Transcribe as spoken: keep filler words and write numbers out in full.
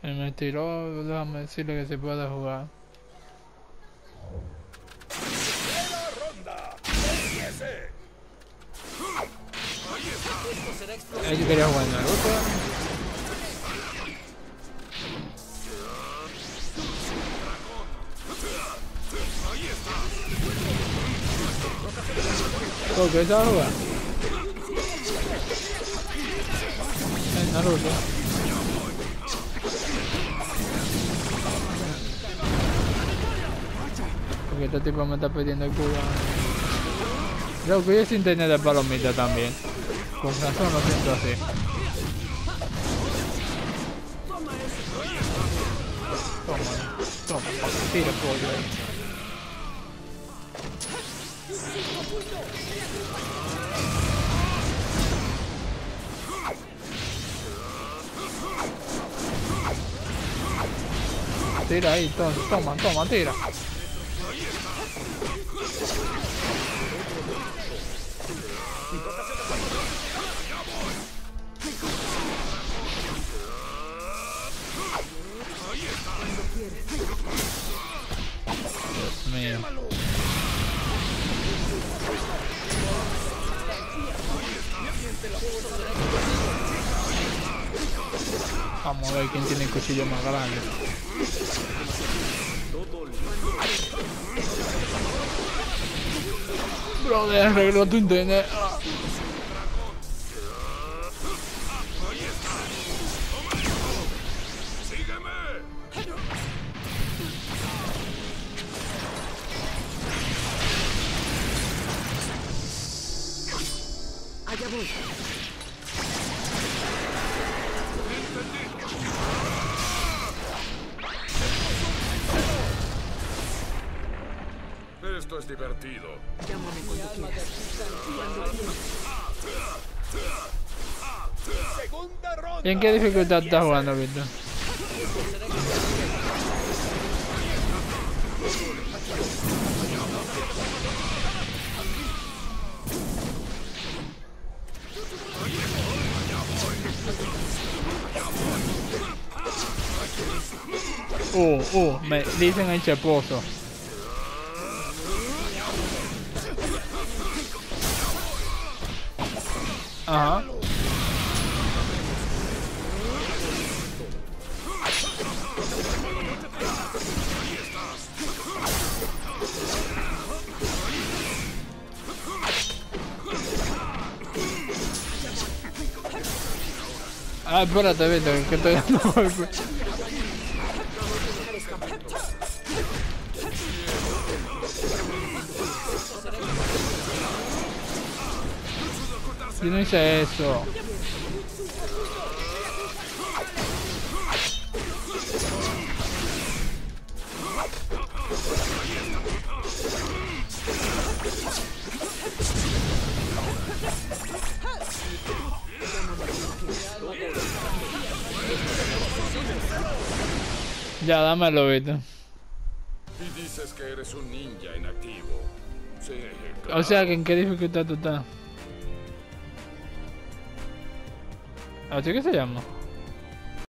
Me tiró, déjame decirle que se puede jugar. Ahí yo quería jugar Naruto. ¿Por qué estaba jugando? El Naruto. Porque este tipo me está pidiendo el culo. Loco, yo sin tener de palomita también. Con razón lo siento así. Toma, toma, tira pollo ahí. Tira ahí, toma, toma, toma, tira. Dios mío. Vamos a ver quién tiene el cuchillo más grande. Brother, arregla tu internet. Allá voy. Esto es divertido. Llámame cuando quieras. Cuando quieras. Segunda ronda. ¿Y en qué dificultad estás jugando, Víctor? Uh, uh, me dicen el cheposo. Ajá. Ah, espérate, Víctor, que estoy dando golpe. Yo no hice eso. Ya, dámelo, Víctor. Y dices que eres un ninja inactivo. Sí, claro. O sea, que ¿en qué dificultad tú estás? ¿Así que se llama?